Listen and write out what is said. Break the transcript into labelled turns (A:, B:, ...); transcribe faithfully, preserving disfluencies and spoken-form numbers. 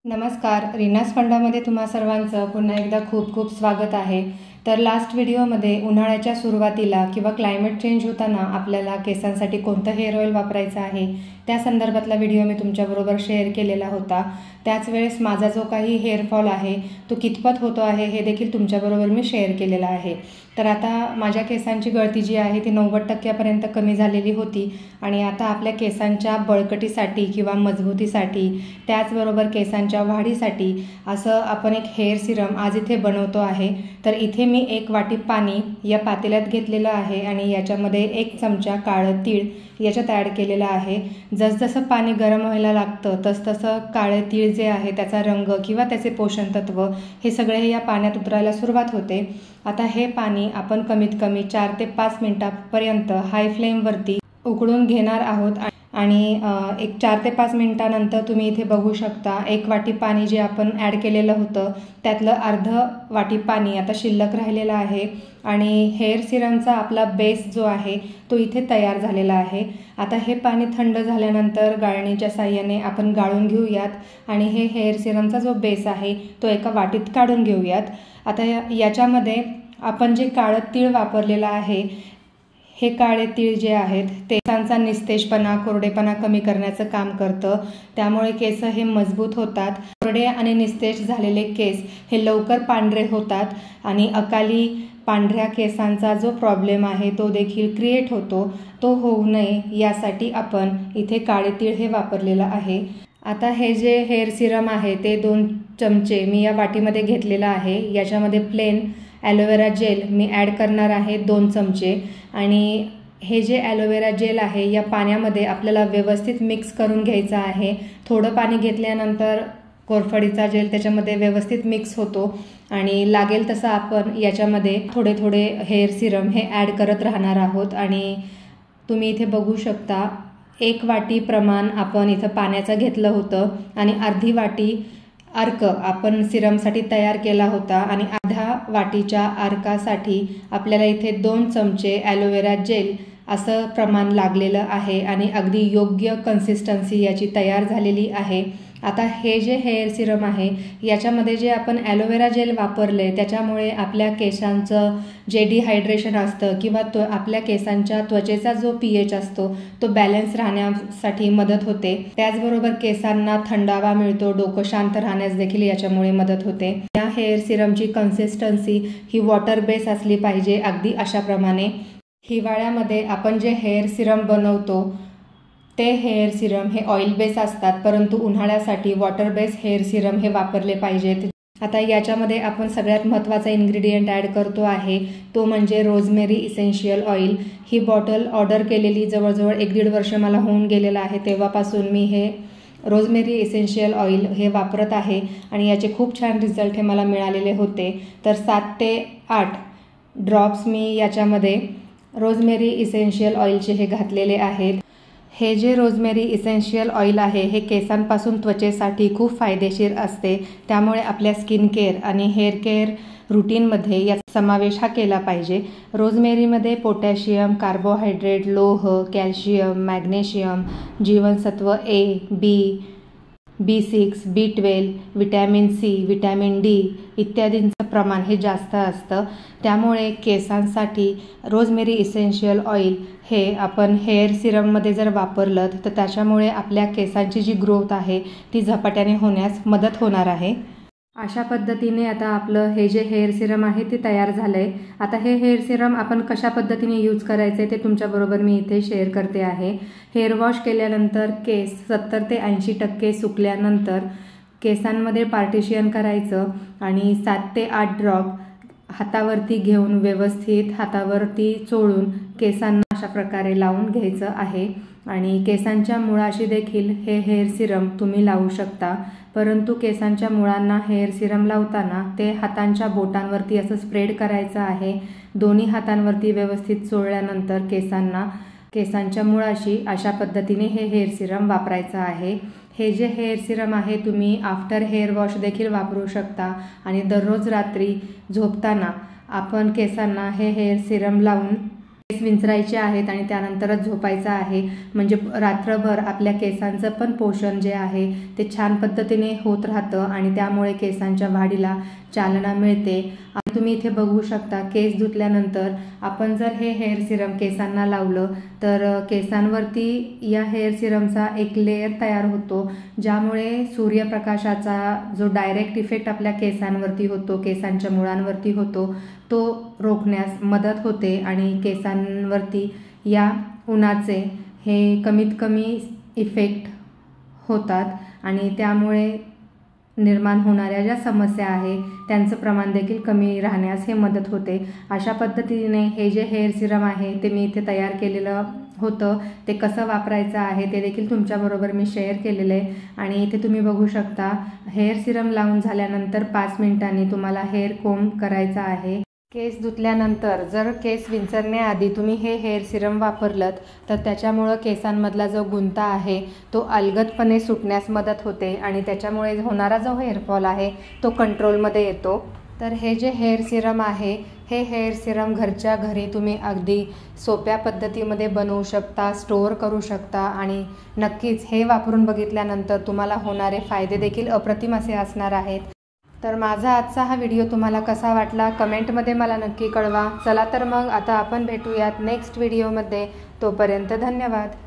A: नमस्कार, रीनास फंडामध्ये तुम्हा सर्वांचं पुन्हा एकदा खूप खूप स्वागत आहे। तर लास्ट व्हिडिओमध्ये उन्हाळ्याच्या सुरुवातीला किंवा क्लायमेट चेंज होताना आपल्याला केसांसाठी कोणतं हेअर ऑइल वापरायचं आहे त्या संदर्भातला व्हिडिओ मी तुमच्याबरोबर शेअर केलेला होता। त्याच वेळेस माझा जो काही हेअर फॉल आहे तो कितपत होतो आहे हे देखील तुमच्याबरोबर मी शेअर केलेला आहे। तर आता माझ्या केसांची गळती जी आहे ती नव्वद टक्क्यापर्यंत कमी झालेली होती आणि आता आपल्या केसांच्या बळकटीसाठी किंवा मजबूतीसाठी त्याचबरोबर केसांच्या वाढीसाठी असं आपण एक हेअर सिरम आज इथे बनवतो आहे। तर इथे मी एक वाटी पाणी या पातेल्यात घेतलेलं आहे आणि याच्यामध्ये एक चमचा काळं तीळ याच्यात ॲड केलेलं आहे। जसजसं पाणी गरम व्हायला लागतं तसतसं काळे तीळ जे आहे त्याचा रंग किंवा त्याचे पोषण तत्व हे सगळे या पाण्यात उतरायला सुरुवात होते। आता हे पाणी आपण कमीत कमी चार ते पाच मिनिटांपर्यंत हाय फ्लेमवरती उकळून घेणार आहोत आणि एक चार ते पाच मिनिटांनंतर तुम्ही इथे बघू शकता एक वाटी पाणी जे आपण ॲड केलेलं होतं त्यातलं अर्ध वाटी पाणी आता शिल्लक राहिलेलं आहे आणि हेअर सिरमचा आपला बेस जो आहे तो इथे तयार झालेला आहे। आता हे पाणी थंड झाल्यानंतर गाळणीच्या साहाय्याने आपण गाळून घेऊयात आणि हे हेअर सिरमचा जो बेस आहे तो एका वाटीत काढून घेऊयात। आता याच्यामध्ये आपण जे काळं तीळ वापरलेलं आहे हे काळे तीळ जे आहेत ते केसांचा निस्तेजपणा कोरडेपणा कमी करण्याचं काम करतं। त्यामुळे केस हे मजबूत होतात। कोरडे आणि निस्तेज झालेले केस हे लवकर पांढरे होतात आणि अकाली पांढऱ्या केसांचा जो प्रॉब्लेम आहे तो देखील क्रिएट होतो, तो होऊ नये यासाठी आपण इथे काळे तीळ हे वापरलेलं आहे। आता हे जे हेअर सिरम आहे ते दोन चमचे मी या वाटीमध्ये घेतलेलं आहे। याच्यामध्ये प्लेन ॲलोवेरा जेल मी ॲड करणार आहे दोन चमचे आणि हे जे ॲलोवेरा जेल आहे या पाण्यामध्ये आपल्याला व्यवस्थित मिक्स करून घ्यायचं आहे। थोडं पाणी घेतल्यानंतर कोरफडीचा जेल त्याच्यामध्ये व्यवस्थित मिक्स होतो आणि लागेल तसं आपण याच्यामध्ये थोडे थोडे हेअर सिरम हे ॲड करत राहणार आहोत आणि तुम्ही इथे बघू शकता एक वाटी प्रमाण आपण इथं पाण्याचं घेतलं होतं आणि अर्धी वाटी अर्क आपण सिरमसाठी तयार केला होता आणि अर्धा वाटीच्या अर्कासाठी आपल्याला इथे दोन चमचे ॲलोवेरा जेल असं प्रमाण लागलेलं आहे आणि अगदी योग्य कन्सिस्टन्सी याची तयार झालेली आहे। आता हे जे हेअर सिरम आहे याच्यामध्ये जे आपण ॲलोवेरा जेल वापरले त्याच्यामुळे आपल्या केसांचं जे डिहायड्रेशन असतं किंवा तो आपल्या केसांच्या त्वचेचा जो पी एच असतो तो बॅलन्स राहण्यासाठी मदत होते। त्याचबरोबर केसांना थंडावा मिळतो, डोकं शांत राहण्यास देखील याच्यामुळे मदत होते। या हेअर सिरमची कन्सिस्टन्सी ही वॉटर बेस असली पाहिजे अगदी अशाप्रमाणे। हिवाळ्यामध्ये आपण जे हेअर सिरम बनवतो ते हेअर सिरम हे ऑइल बेस असतात, परंतु उन्हाळ्यासाठी वॉटर बेस हेअर सिरम हे वापरले पाहिजेत। आता याच्यामध्ये आपण सगळ्यात महत्त्वाचा इन्ग्रेडियंट ॲड करतो आहे तो म्हणजे रोजमेरी इसेन्शियल ऑइल। ही बॉटल ऑर्डर केलेली जवळजवळ एक दीड वर्ष मला होऊन गेलेलं आहे, तेव्हापासून मी हे रोजमेरी इसेन्शियल ऑइल हे वापरत आहे आणि याचे खूप छान रिझल्ट हे मला मिळालेले होते। तर सात ते आठ ड्रॉप्स मी याच्यामध्ये रोजमेरी इसेन्शियल ऑइलचे हे घातलेले आहेत। हे जे रोजमेरी इसेन्शियल ऑइल आहे हे केसांपासून त्वचेसाठी खूप फायदेशीर असते, त्यामुळे आपल्या स्किन केअर आणि हेअर केअर रुटीनमध्ये याचा समावेश हा केला पाहिजे। रोजमेरीमध्ये पोटॅशियम, कार्बोहायड्रेट, लोह, कॅल्शियम, मॅग्नेशियम, जीवनसत्व A, B, B six, B twelve, vitamin C, vitamin D इत्यादींचं प्रमाण हे जास्त असतं। त्यामुळे केसांसाठी रोजमेरी इसेन्शियल ऑइल हे आपण हेअर सिरममध्ये जर वापरलं तर त्याच्यामुळे आपल्या केसांची जी ग्रोथ आहे ती झपाट्याने होण्यास मदत होणार आहे। अशा पद्धतीने आता आपलं हे जे हेअर सिरम आहे ते तयार झालं आहे। आता हे हेअर सिरम आपण कशा पद्धतीने यूज करायचे ते तुमच्याबरोबर मी इथे शेअर करते आहे। हेअर वॉश केल्यानंतर केस सत्तर ते ऐंशी टक्के सुकल्यानंतर केसांमध्ये पार्टिशन करायचं आणि सात ते आठ ड्रॉप हातावरती घेऊन व्यवस्थित हातावरती चोळून केसांना अशा प्रकारे लावून घ्यायचं आहे आणि केसांच्या मुळाशी देखील हे हेअर सिरम तुम्ही लावू शकता, परंतु केसांच्या मुळांना हेअर सिरम लावताना ते हातांच्या बोटांवरती असं स्प्रेड करायचं आहे। दोन्ही हातांवरती व्यवस्थित चोळल्यानंतर केसांना केसांच्या मुळाशी अशा पद्धतीने हे हेअर सिरम वापरायचं आहे। हे जे हेअर सिरम आहे तुम्ही आफ्टर हेअर वॉश देखील वापरू शकता आणि दररोज रात्री झोपताना आपण केसांना हे हेअर सिरम लावून केस विंचरायचे आहेत आणि त्यानंतरच झोपायचं आहे, म्हणजे रात्रभर आपल्या केसांचं पण पोषण जे आहे ते छान पद्धतीने होत राहतं आणि त्यामुळे केसांच्या वाढीला चालना मिळते। आणि तुम्ही इथे बघू शकता, केस धुतल्यानंतर आपण जर हे हेअर सिरम केसांना लावलं तर केसांवरती या हेअर सिरमचा एक लेयर तयार होतो, ज्यामुळे सूर्यप्रकाशाचा जो डायरेक्ट इफेक्ट आपल्या केसांवरती होतो, केसांच्या मुळांवरती होतो, तो रोखण्यास मदत होते आणि केसांवरती या उन्हाचे हे कमीत कमी इफेक्ट होतात आणि त्यामुळे निर्माण होणाऱ्या ज्या समस्या आहे त्यांचं प्रमाण देखील कमी राहण्यास हे मदत होते। अशा पद्धतीने हे जे हेअर सिरम आहे ते मी इथे तयार केलेलं होतं, ते कसं वापरायचं आहे ते देखील तुमच्याबरोबर मी शेअर केलेलं आहे। आणि इथे तुम्ही बघू शकता, हेअर सिरम लावून झाल्यानंतर पाच मिनिटांनी तुम्हाला हेअर कोम्ब करायचा आहे। केस धुतल्यानंतर जर केस विंचरण्याआधी तुम्ही हे हेअर सिरम वापरलं तर त्याच्यामुळं केसांमधला जो गुंता आहे तो अलगदपणे सुटण्यास मदत होते आणि त्याच्यामुळे होणारा जो हेअरफॉल आहे तो कंट्रोलमध्ये येतो। तर हे जे हेअर सिरम आहे हे हेअर सिरम घरच्या घरी तुम्ही अगदी सोप्या पद्धतीमध्ये बनवू शकता, स्टोअर करू शकता आणि नक्कीच हे वापरून बघितल्यानंतर तुम्हाला होणारे फायदे देखील अप्रतिम असे असणार आहेत। तर माझा आजचा हा व्हिडिओ तुम्हाला कसा वाटला कमेंटमध्ये मला नक्की कळवा। चला तर मग आता आपण भेटूयात नेक्स्ट व्हिडिओमध्ये, तोपर्यंत धन्यवाद।